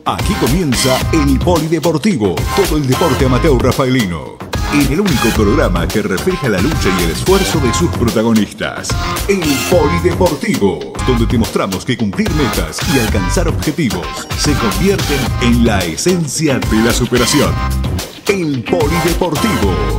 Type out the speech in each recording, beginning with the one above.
Aquí comienza el Polideportivo, todo el deporte amateur rafaelino. En el único programa que refleja la lucha y el esfuerzo de sus protagonistas. El Polideportivo, donde te mostramos que cumplir metas y alcanzar objetivos se convierten en la esencia de la superación. El Polideportivo.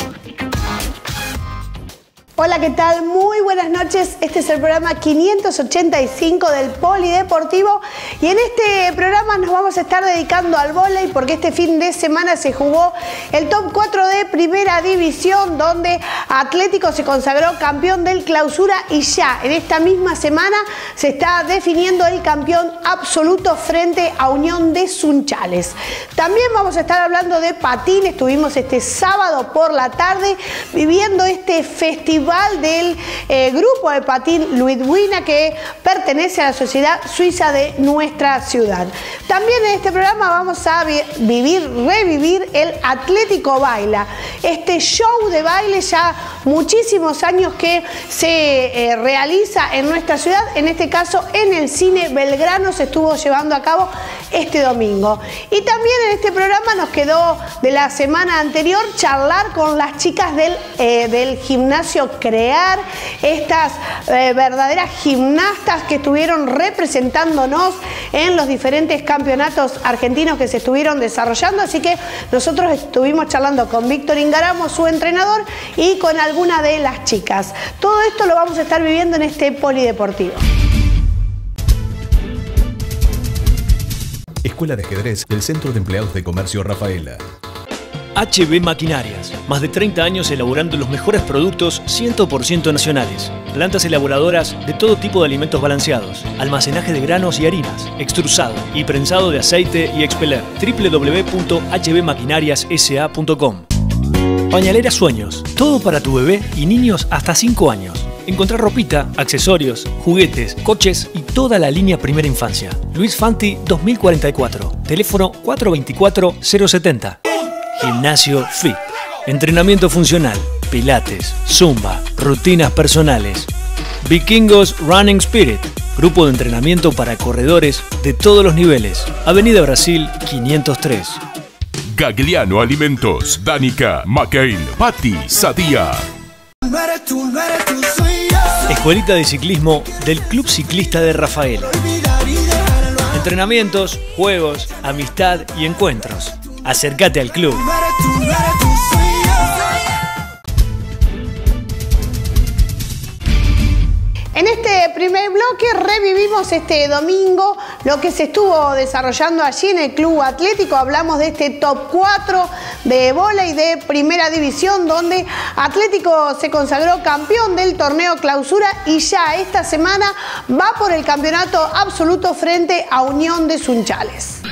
Hola, ¿qué tal? Muy buenas noches. Este es el programa 585 del Polideportivo y en este programa nos vamos a estar dedicando al vóley porque este fin de semana se jugó el Top 4 de Primera División donde Atlético se consagró campeón del Clausura y ya en esta misma semana se está definiendo el campeón absoluto frente a Unión de Sunchales. También vamos a estar hablando de patín. Estuvimos este sábado por la tarde viviendo este festival del grupo de patín Ludwina que pertenece a la Sociedad Suiza de nuestra ciudad. También en este programa vamos a revivir el Atlético Baila, este show de baile ya muchísimos años que se realiza en nuestra ciudad, en este caso en el Cine Belgrano se estuvo llevando a cabo este domingo. Y también en este programa nos quedó de la semana anterior charlar con las chicas del gimnasio Crear, estas verdaderas gimnastas que estuvieron representándonos en los diferentes campeonatos argentinos que se estuvieron desarrollando, así que nosotros estuvimos charlando con Víctor Ingaramo, su entrenador, y con alguna de las chicas. Todo esto lo vamos a estar viviendo en este Polideportivo. Escuela de Ajedrez del Centro de Empleados de Comercio Rafaela. HB Maquinarias, más de 30 años elaborando los mejores productos 100% nacionales. Plantas elaboradoras de todo tipo de alimentos balanceados, almacenaje de granos y harinas, extrusado y prensado de aceite y expeler. www.hbmaquinariassa.com. Pañalera Sueños, todo para tu bebé y niños hasta 5 años. Encontrar ropita, accesorios, juguetes, coches y toda la línea Primera Infancia. Luis Fanti 2044, teléfono 424-070. Gimnasio Fit, entrenamiento funcional, pilates, zumba, rutinas personales. Vikingos Running Spirit, grupo de entrenamiento para corredores de todos los niveles. Avenida Brasil 503. Gagliano Alimentos, Danica, McCain, Patti, Sadía. Escuelita de ciclismo del Club Ciclista de Rafaela. Entrenamientos, juegos, amistad y encuentros. Acércate al club. En este primer bloque revivimos este domingo lo que se estuvo desarrollando allí en el Club Atlético. Hablamos de este Top 4 de vóley de Primera División donde Atlético se consagró campeón del torneo Clausura y ya esta semana va por el campeonato absoluto frente a Unión de Sunchales.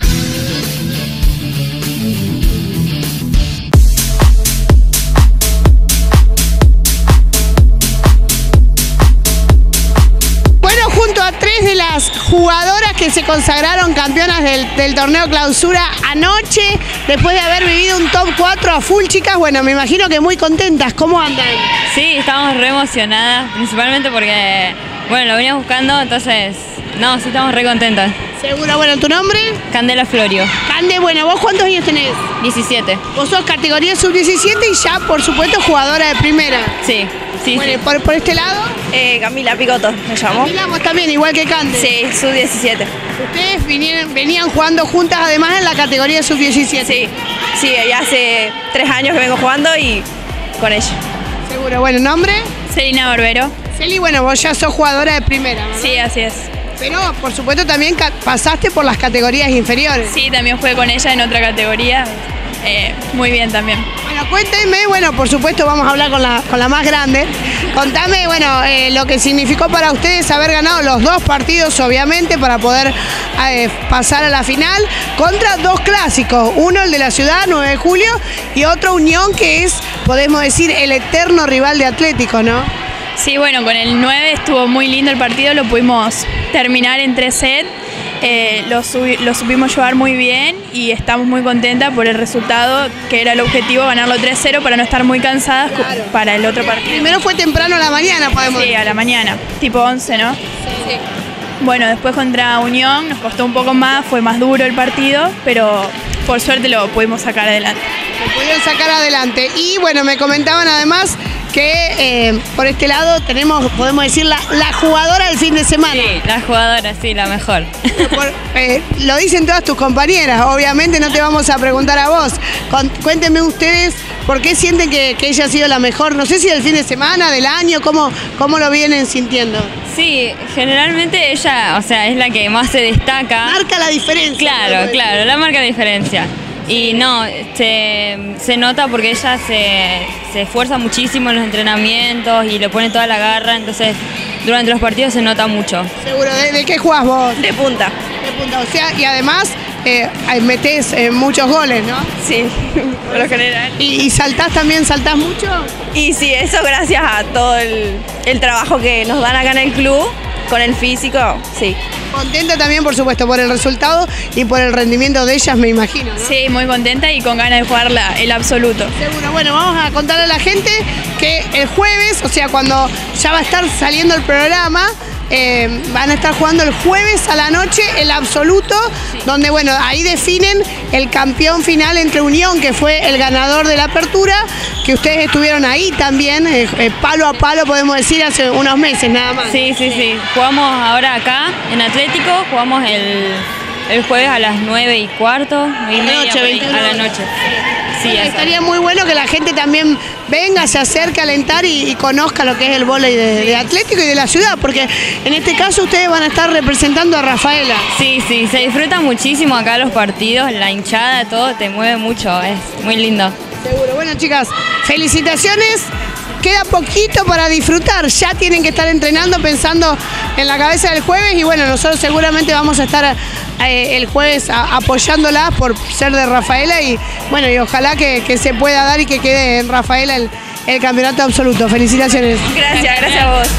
Junto a 3 de las jugadoras que se consagraron campeonas del torneo Clausura anoche, después de haber vivido un Top 4 a full, chicas, bueno, me imagino que muy contentas. ¿Cómo andan? Sí, estamos re emocionadas, principalmente porque, bueno, lo veníamos buscando, entonces, no, sí estamos re contentas. Seguro, bueno, ¿tu nombre? Candela Florio. Cande, bueno, ¿vos cuántos años tenés? 17. Vos sos categoría sub-17 y ya, por supuesto, jugadora de primera. Sí, sí. Bueno, sí. ¿por este lado? Camila Picoto, me llamo. Camila, vos también, igual que Cande. Sí, sub-17. Ustedes venían jugando juntas, además, en la categoría sub-17. Sí, sí, ya hace 3 años que vengo jugando y con ella. Seguro, bueno, ¿nombre? Celina Barbero. Celi, bueno, vos ya sos jugadora de primera, ¿verdad? Sí, así es. Pero, por supuesto, también pasaste por las categorías inferiores. Sí, también jugué con ella en otra categoría. Muy bien también. Bueno, cuénteme, bueno, por supuesto vamos a hablar con la más grande. Contame, bueno, lo que significó para ustedes haber ganado los 2 partidos, obviamente, para poder pasar a la final contra 2 clásicos. Uno, el de la ciudad, 9 de julio, y otro, Unión, que es, podemos decir, el eterno rival de Atlético, ¿no? Sí, bueno, con el 9 estuvo muy lindo el partido, lo pudimos terminar en 3 sets. Lo supimos llevar muy bien y estamos muy contentas por el resultado, que era el objetivo, ganarlo 3-0 para no estar muy cansadas para el otro partido. Primero fue temprano a la mañana, podemos decir. Sí, a la mañana, tipo 11, ¿no? Sí. Bueno, después contra Unión nos costó un poco más, fue más duro el partido, pero por suerte lo pudimos sacar adelante. Lo pudieron sacar adelante. Y bueno, me comentaban además que por este lado tenemos, podemos decir, la jugadora del fin de semana. Sí, la jugadora, sí, la mejor. Lo dicen todas tus compañeras, obviamente no te vamos a preguntar a vos. Cuéntenme ustedes por qué sienten que ella ha sido la mejor, no sé si del fin de semana, del año, cómo lo vienen sintiendo. Sí, generalmente ella, o sea, es la que más se destaca. Marca la diferencia. Claro, la marca la diferencia. Y no, se nota porque ella se esfuerza muchísimo en los entrenamientos y le pone toda la garra, entonces durante los partidos se nota mucho. Seguro, ¿de qué jugás vos? De punta. De punta, o sea, y además metés muchos goles, ¿no? Sí, por lo general. ¿Y saltás también, saltás mucho? Y sí, eso gracias a todo el trabajo que nos dan acá en el club, con el físico, sí. Contenta también, por supuesto, por el resultado y por el rendimiento de ellas, me imagino, ¿no? Sí, muy contenta y con ganas de jugar el absoluto. Seguro. Bueno, vamos a contarle a la gente que el jueves, o sea, cuando ya va a estar saliendo el programa, van a estar jugando el jueves a la noche el absoluto, sí. Donde, bueno, ahí definen el campeón final entre Unión, que fue el ganador de la apertura, que ustedes estuvieron ahí también, palo a palo, podemos decir, hace unos meses nada más. Sí. Jugamos ahora acá en Atlético, jugamos el jueves a las 9:15, 9:30 a la noche. Sí, estaría muy bueno que la gente también venga, se acerque a alentar y conozca lo que es el vóley de Atlético y de la ciudad, porque en este caso ustedes van a estar representando a Rafaela. Sí, se disfruta muchísimo acá los partidos, la hinchada, todo te mueve mucho, es muy lindo. Seguro. Bueno, chicas, felicitaciones. Queda poquito para disfrutar, ya tienen que estar entrenando pensando en la cabeza del jueves y bueno, nosotros seguramente vamos a estar el jueves apoyándolas por ser de Rafaela y bueno, y ojalá que se pueda dar y que quede en Rafaela el campeonato absoluto. Felicitaciones. Gracias a vos.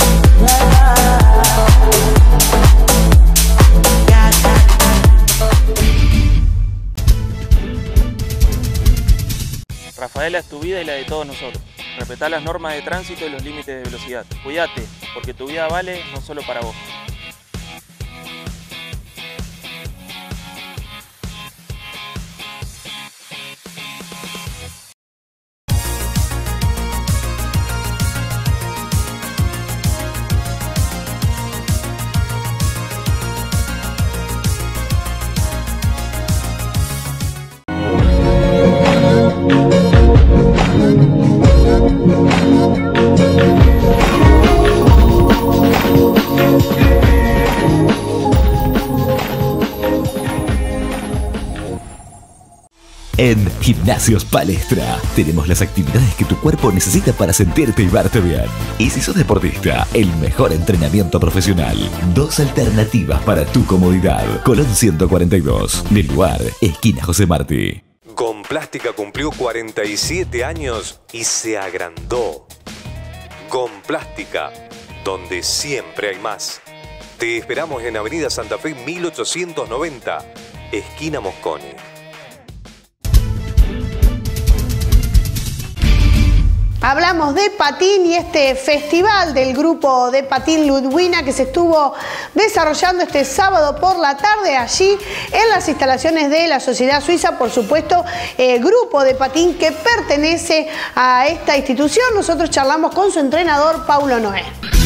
Rafaela es tu vida y la de todos nosotros. Respetá las normas de tránsito y los límites de velocidad. Cuídate, porque tu vida vale no solo para vos. En Gimnasios Palestra tenemos las actividades que tu cuerpo necesita para sentirte y verte bien. Y si sos deportista, el mejor entrenamiento profesional. 2 alternativas para tu comodidad. Colón 142, del lugar, esquina José Martí. Gomplástica cumplió 47 años y se agrandó. Gomplástica, donde siempre hay más. Te esperamos en Avenida Santa Fe 1890, esquina Mosconi. Hablamos de patín y este festival del grupo de patín Ludwina que se estuvo desarrollando este sábado por la tarde allí en las instalaciones de la Sociedad Suiza, por supuesto, grupo de patín que pertenece a esta institución. Nosotros charlamos con su entrenador, Paulo Noé.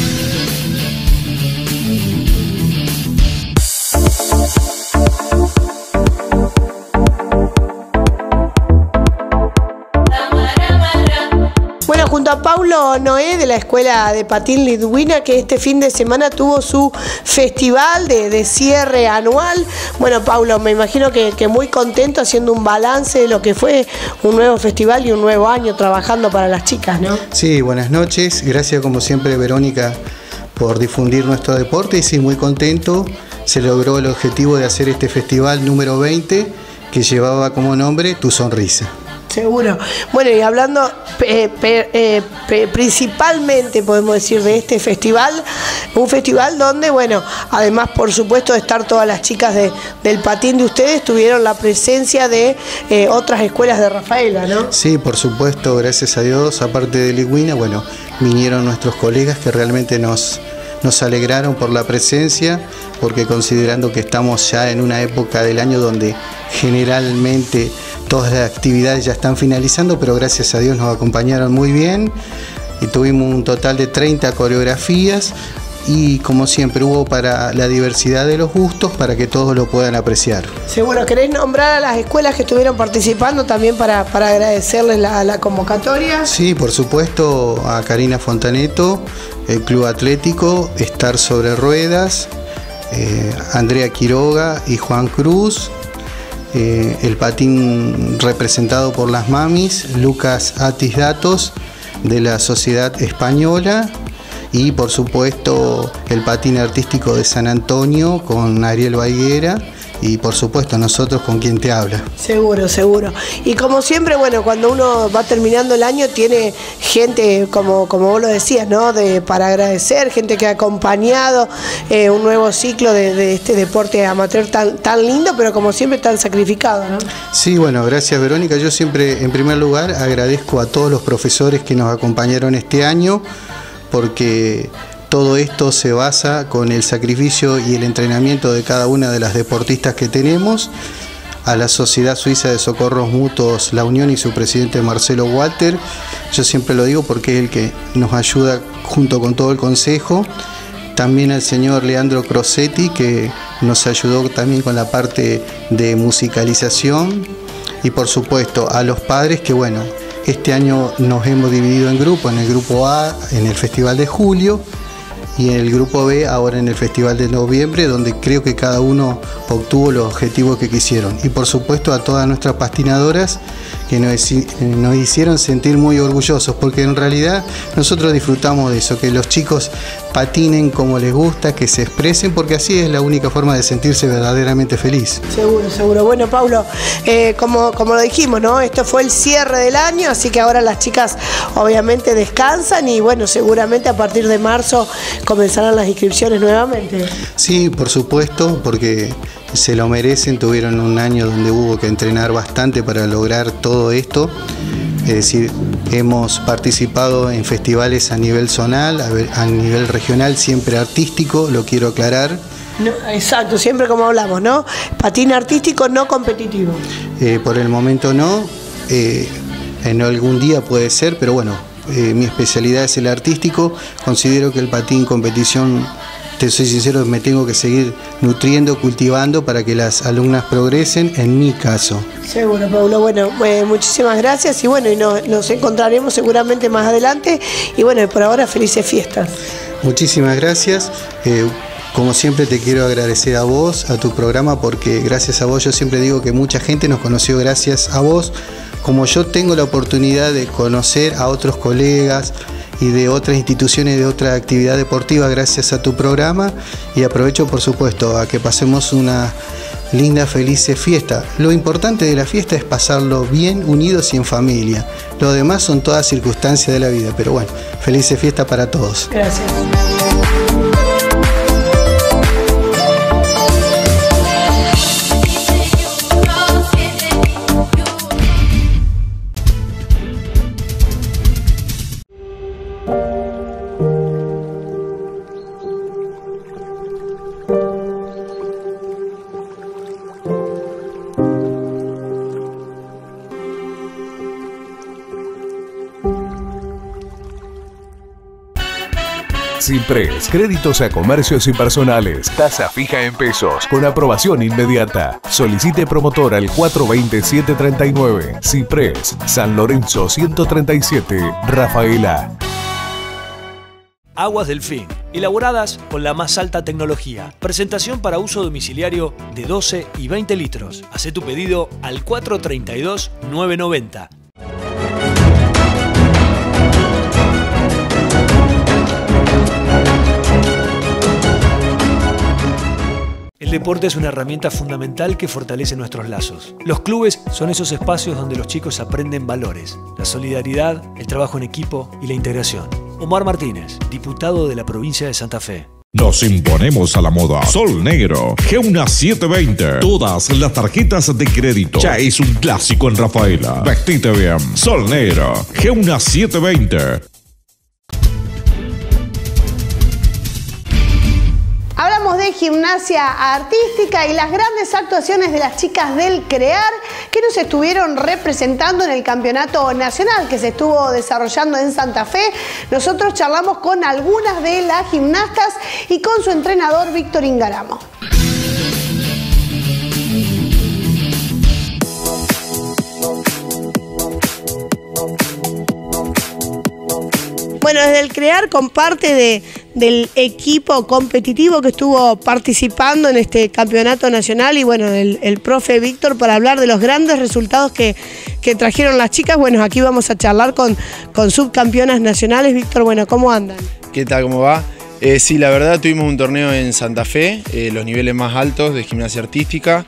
Bueno, junto a Paulo Noé de la Escuela de Patín Ludwina, que este fin de semana tuvo su festival de cierre anual. Bueno, Paulo, me imagino que muy contento haciendo un balance de lo que fue un nuevo festival y un nuevo año trabajando para las chicas, ¿no? Sí, buenas noches. Gracias como siempre, Verónica, por difundir nuestro deporte y sí, muy contento. Se logró el objetivo de hacer este festival número 20 que llevaba como nombre Tu Sonrisa. Seguro. Bueno, y hablando principalmente, podemos decir, de este festival, un festival donde, bueno, además, por supuesto, de estar todas las chicas del patín de ustedes, tuvieron la presencia de otras escuelas de Rafaela, ¿no? Sí, por supuesto, gracias a Dios, aparte de Ludwina, bueno, vinieron nuestros colegas que realmente nos nos alegraron por la presencia, porque considerando que estamos ya en una época del año donde generalmente todas las actividades ya están finalizando, pero gracias a Dios nos acompañaron muy bien y tuvimos un total de 30 coreografías y como siempre hubo para la diversidad de los gustos para que todos lo puedan apreciar. Seguro, ¿querés nombrar a las escuelas que estuvieron participando también para agradecerles la convocatoria? Sí, por supuesto, a Karina Fontaneto, el Club Atlético, Estar sobre Ruedas, Andrea Quiroga y Juan Cruz, el patín representado por las mamis, Lucas Atis Datos de la Sociedad Española, y por supuesto el patín artístico de San Antonio con Ariel Baiguera y por supuesto nosotros con quien te habla. Seguro, seguro. Y como siempre, bueno, cuando uno va terminando el año tiene gente, como vos lo decías, ¿no? Para agradecer, gente que ha acompañado un nuevo ciclo de este deporte amateur tan lindo, pero como siempre tan sacrificado, ¿no? Sí, bueno, gracias Verónica. Yo siempre, en primer lugar, agradezco a todos los profesores que nos acompañaron este año, porque todo esto se basa con el sacrificio y el entrenamiento de cada una de las deportistas que tenemos, a la Sociedad Suiza de Socorros Mutuos La Unión y su presidente Marcelo Walter. Yo siempre lo digo porque es el que nos ayuda junto con todo el consejo. También al señor Leandro Crosetti, que nos ayudó también con la parte de musicalización. Y por supuesto a los padres que, bueno, este año nos hemos dividido en grupos, en el grupo A en el Festival de Julio y en el grupo B ahora en el Festival de Noviembre, donde creo que cada uno obtuvo los objetivos que quisieron. Y por supuesto a todas nuestras patinadoras que nos hicieron sentir muy orgullosos, porque en realidad nosotros disfrutamos de eso, que los chicos patinen como les gusta, que se expresen, porque así es la única forma de sentirse verdaderamente feliz. Seguro, seguro. Bueno, Paulo, como lo dijimos, ¿no? Esto fue el cierre del año, así que ahora las chicas obviamente descansan y bueno, seguramente a partir de marzo comenzarán las inscripciones nuevamente. Sí, por supuesto, porque se lo merecen. Tuvieron un año donde hubo que entrenar bastante para lograr todo esto. Es decir, hemos participado en festivales a nivel zonal, a nivel regional, siempre artístico, lo quiero aclarar. No, exacto, siempre como hablamos, ¿no? Patín artístico no competitivo. Por el momento no, en algún día puede ser, pero bueno, mi especialidad es el artístico. Considero que el patín competición, te soy sincero, me tengo que seguir nutriendo, cultivando para que las alumnas progresen, en mi caso. Seguro, Paulo. Bueno, muchísimas gracias y bueno, y nos encontraremos seguramente más adelante y bueno, por ahora felices fiestas. Muchísimas gracias. Como siempre te quiero agradecer a vos, a tu programa, porque gracias a vos yo siempre digo que mucha gente nos conoció gracias a vos, como yo tengo la oportunidad de conocer a otros colegas y de otras instituciones de otra actividad deportiva gracias a tu programa, y aprovecho por supuesto a que pasemos una linda, feliz fiesta. Lo importante de la fiesta es pasarlo bien, unidos y en familia. Lo demás son todas circunstancias de la vida, pero bueno, feliz fiesta para todos. Gracias. Cipres, créditos a comercios y personales, tasa fija en pesos, con aprobación inmediata. Solicite promotor al 420-739. Cipres, San Lorenzo 137, Rafaela. Aguas Delfín, elaboradas con la más alta tecnología. Presentación para uso domiciliario de 12 y 20 litros. Hacé tu pedido al 432-990. El deporte es una herramienta fundamental que fortalece nuestros lazos. Los clubes son esos espacios donde los chicos aprenden valores, la solidaridad, el trabajo en equipo y la integración. Omar Martínez, diputado de la provincia de Santa Fe. Nos imponemos a la moda. Sol Negro, Geuna 720. Todas las tarjetas de crédito. Ya es un clásico en Rafaela. Vestite bien. Sol Negro, Geuna 720. de gimnasia artística y las grandes actuaciones de las chicas del CREAR que nos estuvieron representando en el campeonato nacional que se estuvo desarrollando en Santa Fe. Nosotros charlamos con algunas de las gimnastas y con su entrenador Víctor Ingaramo. Bueno, desde el CREAR comparte del equipo competitivo que estuvo participando en este campeonato nacional y bueno, el profe Víctor para hablar de los grandes resultados que trajeron las chicas. Bueno, aquí vamos a charlar con subcampeonas nacionales. Víctor, bueno, ¿cómo andan? ¿Qué tal? ¿Cómo va? Sí, la verdad tuvimos un torneo en Santa Fe, los niveles más altos de gimnasia artística.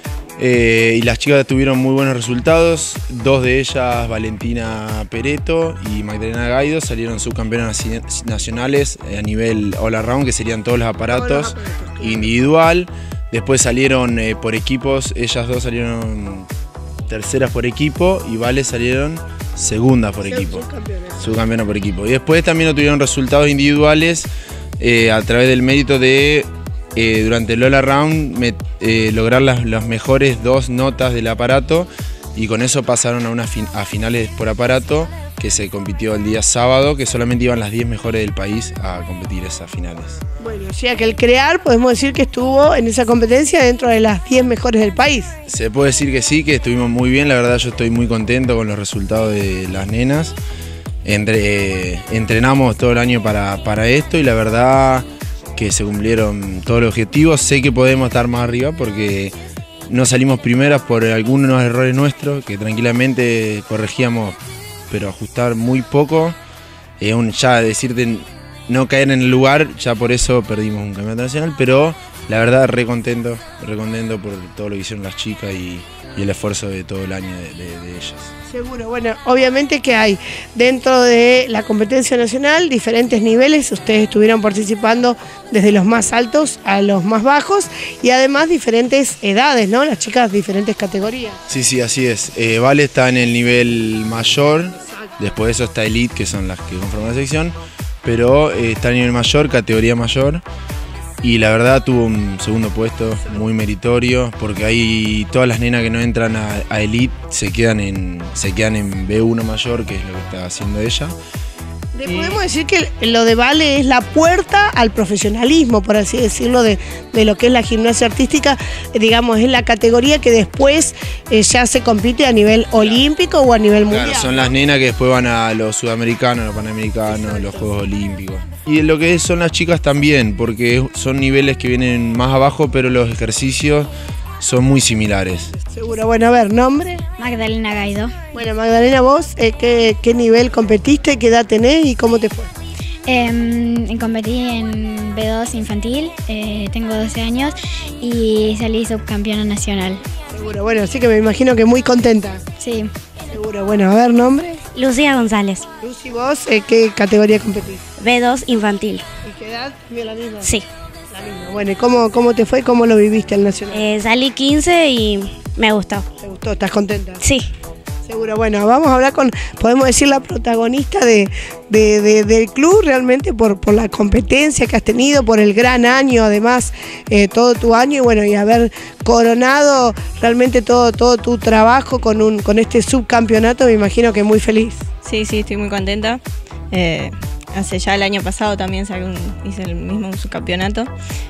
Y las chicas tuvieron muy buenos resultados. Dos de ellas, Valentina Pereto y Magdalena Gaido, salieron subcampeonas nacionales a nivel all around, que serían todos los aparatos individual. Después salieron por equipos, ellas dos salieron terceras por equipo y Vale salieron segundas por equipo, subcampeonas por equipo. Y después también tuvieron resultados individuales a través del mérito de durante el all around lograr las mejores 2 notas del aparato y con eso pasaron a finales por aparato que se compitió el día sábado, que solamente iban las 10 mejores del país a competir esas finales. Bueno, o sea que el CREAR podemos decir que estuvo en esa competencia dentro de las 10 mejores del país. Se puede decir que sí, que estuvimos muy bien, la verdad yo estoy muy contento con los resultados de las nenas. Entrenamos todo el año para esto y la verdad que se cumplieron todos los objetivos. Sé que podemos estar más arriba porque no salimos primeras por algunos errores nuestros que tranquilamente corregíamos, pero ajustar muy poco. Ya decirte no caer en el lugar, ya por eso perdimos un campeonato nacional, pero la verdad re contento por todo lo que hicieron las chicas y el esfuerzo de todo el año de ellas. Seguro, bueno, obviamente que hay dentro de la competencia nacional diferentes niveles, ustedes estuvieron participando desde los más altos a los más bajos y además diferentes edades, ¿no? Las chicas diferentes categorías. Sí, así es. Vale está en el nivel mayor, después de eso está Elite, que son las que conforman la sección, pero está en el nivel mayor, categoría mayor. Y la verdad tuvo un segundo puesto muy meritorio porque ahí todas las nenas que no entran a Elite se quedan en B1 mayor, que es lo que está haciendo ella. Podemos decir que lo de Vale es la puerta al profesionalismo, por así decirlo, de lo que es la gimnasia artística, digamos, es la categoría que después ya se compite a nivel olímpico o a nivel mundial. Claro, son las nenas que después van a los sudamericanos, los panamericanos, los Juegos Olímpicos. Y lo que son las chicas también, porque son niveles que vienen más abajo, pero los ejercicios son muy similares. Seguro. Bueno, a ver, ¿nombre? Magdalena Gaido. Bueno, Magdalena, vos, ¿qué nivel competiste? ¿Qué edad tenés y cómo te fue? Competí en B2 infantil, tengo 12 años y salí subcampeona nacional. Seguro, bueno, así que me imagino que muy contenta. Sí. Seguro, bueno, a ver, ¿nombre? Lucía González. Lucy, ¿vos qué categoría competís? B2 infantil. ¿Y qué edad? ¿La misma? Sí. La misma. Bueno, ¿y cómo te fue? ¿Cómo lo viviste el nacional? Salí 15 y me gustó. ¿Te gustó? ¿Estás contenta? Sí. Seguro. Bueno, vamos a hablar con, podemos decir, la protagonista del club realmente por la competencia que has tenido, por el gran año, además, todo tu año y bueno, y haber coronado realmente todo tu trabajo con este subcampeonato, me imagino que muy feliz. Sí, estoy muy contenta. Hace ya el año pasado también hice el mismo subcampeonato.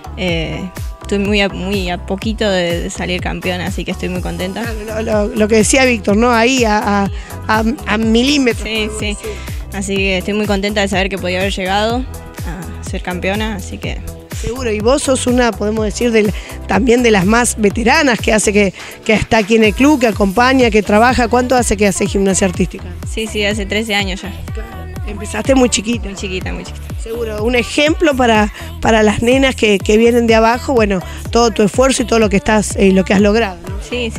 Estoy muy a poquito de salir campeona, así que estoy muy contenta. Lo que decía Víctor, ¿no? Ahí a milímetros. Sí. Así que estoy muy contenta de saber que podía haber llegado a ser campeona, así que... Seguro, y vos sos una, podemos decir, también de las más veteranas que hace que está aquí en el club, que acompaña, que trabaja. ¿Cuánto hace que hace gimnasia artística? Sí, hace 13 años ya. Claro. Empezaste muy chiquita. Muy chiquita. Seguro, un ejemplo para las nenas que vienen de abajo, bueno, todo tu esfuerzo y todo lo que has logrado, ¿no? Sí.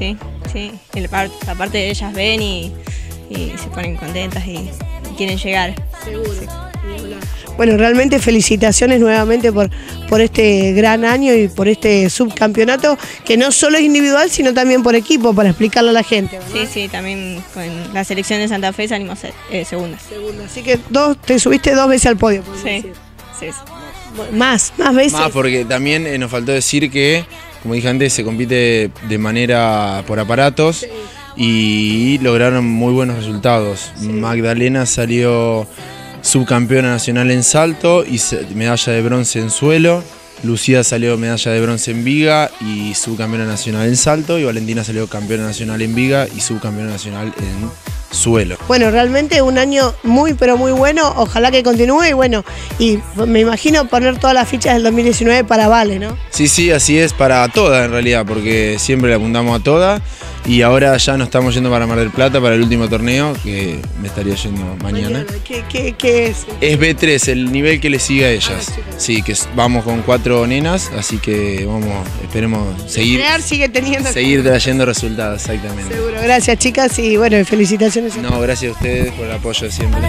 Aparte ellas ven y se ponen contentas y quieren llegar. Seguro. Sí. Bueno, realmente felicitaciones nuevamente por este gran año y por este subcampeonato, que no solo es individual, sino también por equipo, para explicarlo a la gente, ¿verdad? Sí, también con la selección de Santa Fe salimos segundas. Así que te subiste 2 veces al podio, sí. Más veces. Más, porque también nos faltó decir que, como dije antes, se compite de manera por aparatos y lograron muy buenos resultados. Magdalena salió subcampeona nacional en salto y medalla de bronce en suelo. Lucía salió medalla de bronce en viga y subcampeona nacional en salto, y Valentina salió campeona nacional en viga y subcampeona nacional en suelo. Bueno, realmente un año muy pero muy bueno, ojalá que continúe y me imagino poner todas las fichas del 2019 para Vale, ¿no? Sí, así es, para todas en realidad, porque siempre le apuntamos a todas y ahora ya nos estamos yendo para Mar del Plata para el último torneo, que me estaría yendo mañana. ¿Qué es? Es B3, el nivel que le sigue a ellas. Sí, que vamos con 4 nenas, así que esperemos seguir trayendo resultados, exactamente. Seguro, gracias chicas y felicitaciones. No, gracias a ustedes por el apoyo de siempre.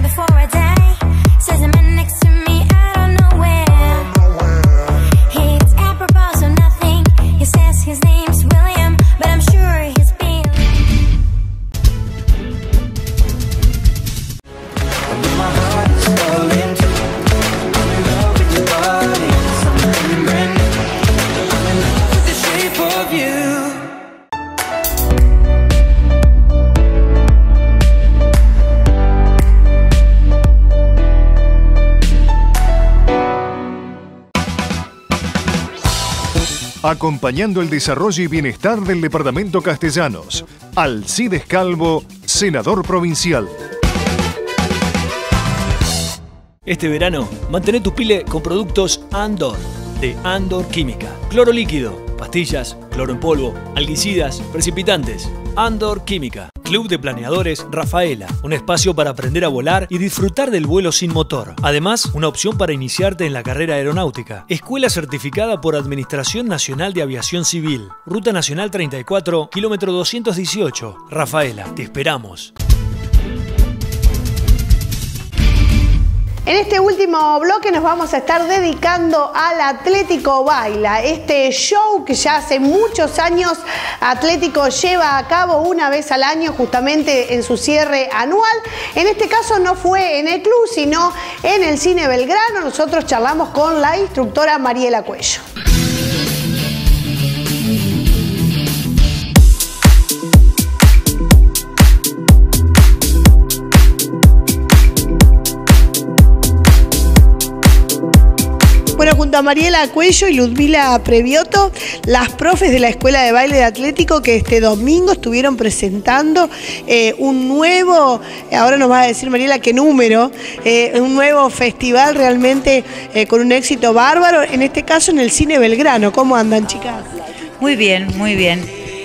Acompañando el desarrollo y bienestar del departamento Castellanos. Alcides Calvo, senador provincial. Este verano, mantén tu pile con productos Andor, de Andor Química. Cloro líquido, pastillas, cloro en polvo, algicidas, precipitantes. Andor Química. Club de Planeadores Rafaela, un espacio para aprender a volar y disfrutar del vuelo sin motor. Además, una opción para iniciarte en la carrera aeronáutica. Escuela certificada por Administración Nacional de Aviación Civil. Ruta Nacional 34, kilómetro 218. Rafaela, te esperamos. En este último bloque nos vamos a estar dedicando al Atlético Baila, este show que ya hace muchos años Atlético lleva a cabo una vez al año justamente en su cierre anual. En este caso no fue en el club, sino en el Cine Belgrano. Nosotros charlamos con la instructora Mariela Cuello. Bueno, junto a Mariela Cuello y Ludmila Previoto, las profes de la Escuela de Baile de Atlético que este domingo estuvieron presentando un nuevo, ahora nos va a decir Mariela qué número, un nuevo festival realmente con un éxito bárbaro, en este caso en el Cine Belgrano. ¿Cómo andan, chicas? Muy bien, muy bien.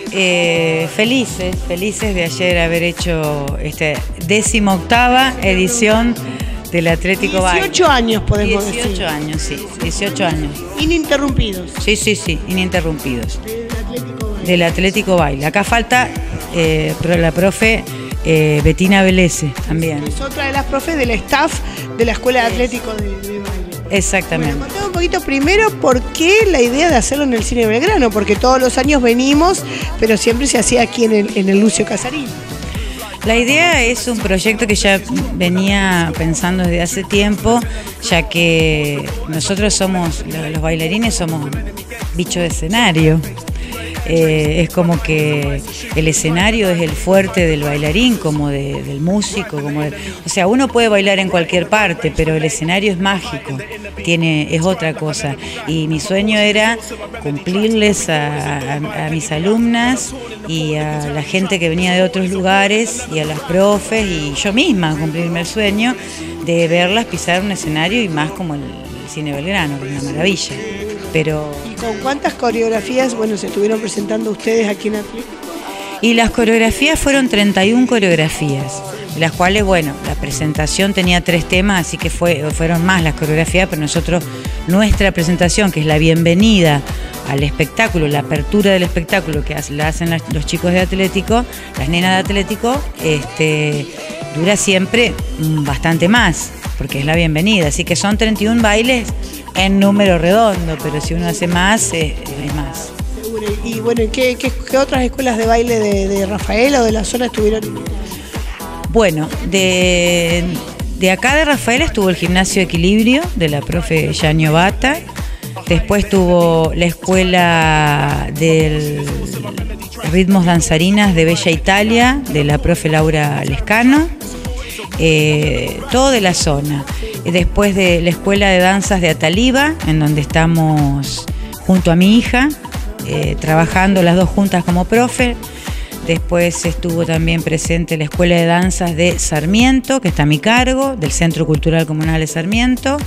Felices de ayer haber hecho esta 18ª edición del Atlético Baila. 18 años podemos decir. 18 años, sí, 18 años. Ininterrumpidos. Sí, ininterrumpidos. Del Atlético Baila. Acá falta la profe Betina Velese también. Es otra de las profes del staff de la Escuela de Atlético de Baile. Exactamente. Bueno, contame un poquito primero por qué la idea de hacerlo en el Cine Belgrano, porque todos los años venimos, pero siempre se hacía aquí en el Lucio Casarín. La idea es un proyecto que ya venía pensando desde hace tiempo, ya que nosotros somos, los bailarines somos bichos de escenario. Es como que el escenario es el fuerte del bailarín, como del músico, o sea, uno puede bailar en cualquier parte, pero el escenario es mágico, es otra cosa. Y mi sueño era cumplirles a mis alumnas y a la gente que venía de otros lugares y a las profes y yo misma cumplirme el sueño de verlas pisar un escenario y más como el Cine Belgrano, que es una maravilla. Pero... ¿Y con cuántas coreografías, se estuvieron presentando ustedes aquí en Atlético? Y las coreografías fueron 31 coreografías, de las cuales, la presentación tenía 3 temas, así que fueron más las coreografías, pero nuestra presentación, que es la bienvenida al espectáculo, la apertura del espectáculo que la hacen los chicos de Atlético, las nenas de Atlético, dura siempre bastante más, porque es la bienvenida, así que son 31 bailes en número redondo, pero si uno hace más, es más. Y ¿qué otras escuelas de baile de Rafaela o de la zona estuvieron? Bueno, De acá de Rafaela estuvo el gimnasio Equilibrio de la profe Yanio Bata. Después tuvo la escuela de ritmos danzarinas de Bella Italia de la profe Laura Lescano. Todo de la zona. Después de la escuela de danzas de Ataliba, en donde estamos junto a mi hija, trabajando las dos juntas como profe. Después estuvo también presente la escuela de danzas de Sarmiento, que está a mi cargo, del Centro Cultural Comunal de Sarmiento.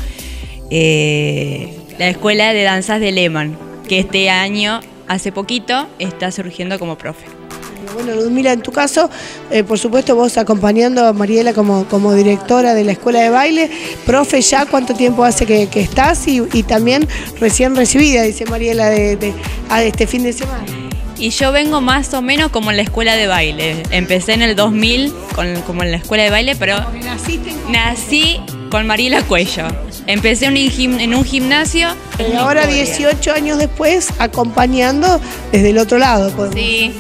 La escuela de danzas de Lehmann, que este año, hace poquito, está surgiendo como profe. Bueno, Ludmila, en tu caso, por supuesto vos acompañando a Mariela como directora de la escuela de baile, profe, ¿ya cuánto tiempo hace que estás? Y también recién recibida, dice Mariela, de este fin de semana. Y yo vengo más o menos como en la escuela de baile. Empecé en el 2000 como en la escuela de baile, pero nací con Mariela Cuello. Empecé en un gimnasio. Y ahora 18 años después, acompañando desde el otro lado. Sí,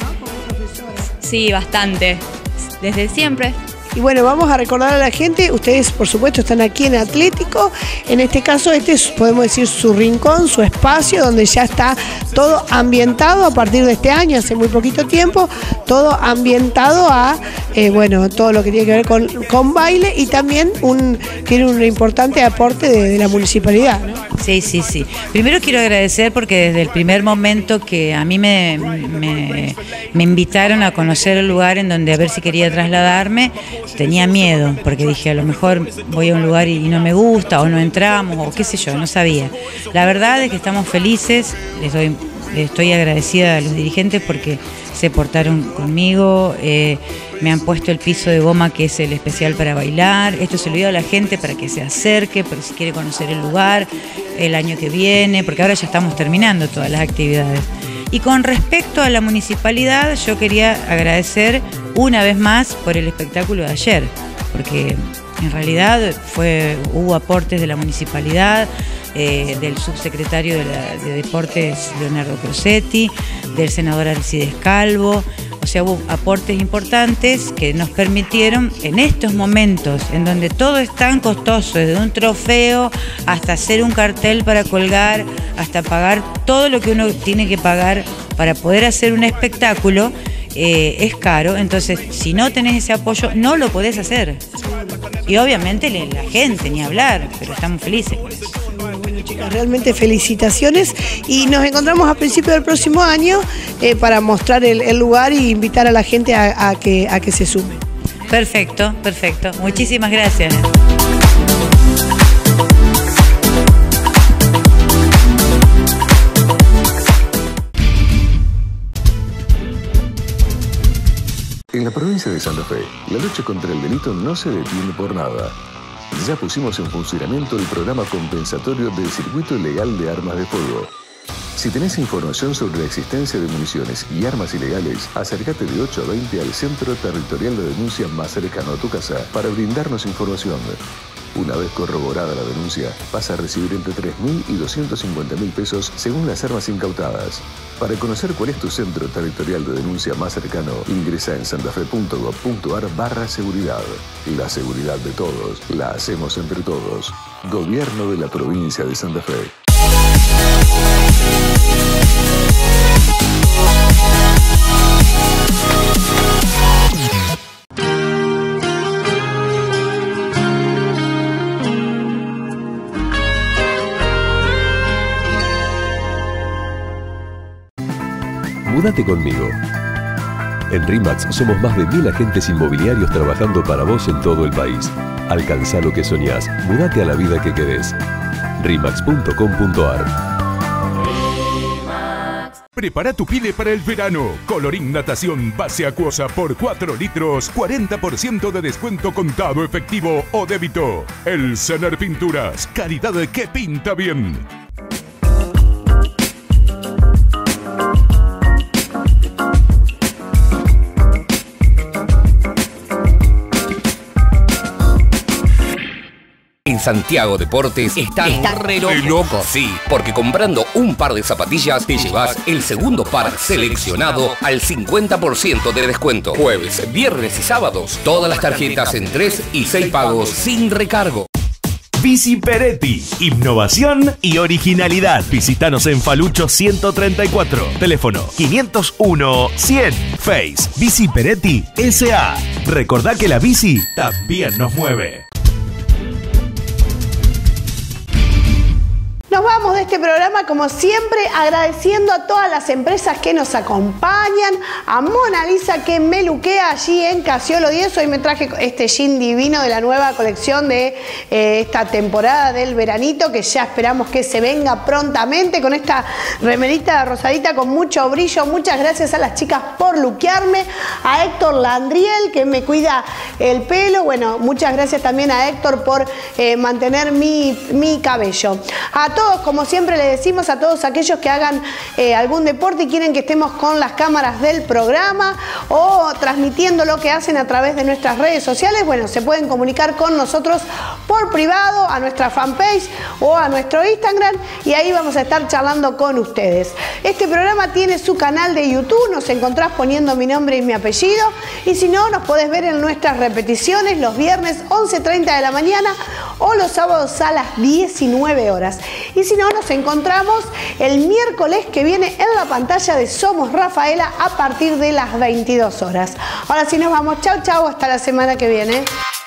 sí, bastante. Desde siempre. Y bueno, vamos a recordar a la gente, ustedes por supuesto están aquí en Atlético, en este caso este es, podemos decir, su rincón, su espacio, donde ya está todo ambientado a partir de este año, hace muy poquito tiempo, todo ambientado a, bueno, todo lo que tiene que ver con baile y también tiene un importante aporte de la municipalidad, ¿no? Sí, sí, sí. Primero quiero agradecer porque desde el primer momento que a mí me invitaron a conocer el lugar en donde a ver si quería trasladarme, tenía miedo, porque dije, a lo mejor voy a un lugar y no me gusta, o no entramos, o qué sé yo, no sabía. La verdad es que estamos felices, les estoy agradecida a los dirigentes porque se portaron conmigo, me han puesto el piso de goma que es el especial para bailar, esto se lo digo a la gente para que se acerque, pero si quiere conocer el lugar, el año que viene, porque ahora ya estamos terminando todas las actividades. Y con respecto a la municipalidad, yo quería agradecer una vez más por el espectáculo de ayer, porque en realidad hubo aportes de la municipalidad, del subsecretario de Deportes Leonardo Crosetti, del senador Alcides Calvo, o sea, hubo aportes importantes que nos permitieron en estos momentos en donde todo es tan costoso, desde un trofeo hasta hacer un cartel para colgar, hasta pagar todo lo que uno tiene que pagar para poder hacer un espectáculo, es caro, entonces si no tenés ese apoyo no lo podés hacer. Y obviamente la gente, ni hablar, pero estamos felices con eso. Bueno, chicas, realmente felicitaciones y nos encontramos a principios del próximo año para mostrar el lugar e invitar a la gente a que se sume. Perfecto, perfecto. Muchísimas gracias. En la provincia de Santa Fe, la lucha contra el delito no se detiene por nada. Ya pusimos en funcionamiento el programa compensatorio del Circuito Legal de Armas de Fuego. Si tenés información sobre la existencia de municiones y armas ilegales, acércate de 8 a 20 al Centro Territorial de Denuncia más cercano a tu casa para brindarnos información. Una vez corroborada la denuncia, vas a recibir entre 3.000 y 250.000 pesos según las armas incautadas. Para conocer cuál es tu centro territorial de denuncia más cercano, ingresa en santafe.gov.ar/seguridad. La seguridad de todos, la hacemos entre todos. Gobierno de la provincia de Santa Fe. Múdate conmigo. En RE/MAX somos más de 1000 agentes inmobiliarios trabajando para vos en todo el país. Alcanzá lo que soñás. Múdate a la vida que querés. RE/MAX.com.ar. Prepara tu pile para el verano. Colorín Natación base acuosa por 4 litros, 40% de descuento contado, efectivo o débito. El Sener Pinturas, calidad que pinta bien. En en Santiago Deportes están re locos. Sí, porque comprando un par de zapatillas te llevas el segundo par seleccionado al 50% de descuento. Jueves, viernes y sábados, todas las tarjetas en 3 y 6 pagos sin recargo. Bici Peretti, innovación y originalidad. Visítanos en Falucho 134, teléfono 501-100, Face Bici Peretti S.A. Recordá que la bici también nos mueve. Nos vamos de este programa como siempre agradeciendo a todas las empresas que nos acompañan, a Mona Lisa que me luquea allí en Casiolo 10. Hoy me traje este jean divino de la nueva colección de esta temporada del veranito, que ya esperamos que se venga prontamente, con esta remerita rosadita con mucho brillo. Muchas gracias a las chicas por luquearme, a Héctor Landriel que me cuida el pelo. Bueno, muchas gracias también a Héctor por mantener mi cabello. A todos, como siempre le decimos, a todos aquellos que hagan algún deporte y quieren que estemos con las cámaras del programa o transmitiendo lo que hacen a través de nuestras redes sociales, bueno, se pueden comunicar con nosotros por privado a nuestra fanpage o a nuestro Instagram, y ahí vamos a estar charlando con ustedes. Este programa tiene su canal de YouTube, nos encontrás poniendo mi nombre y mi apellido, y si no, nos podés ver en nuestras repeticiones los viernes 11:30 de la mañana o los sábados a las 19 horas. Y si no, nos encontramos el miércoles que viene en la pantalla de Somos Rafaela a partir de las 22 horas. Ahora sí nos vamos. Chau, chau. Hasta la semana que viene.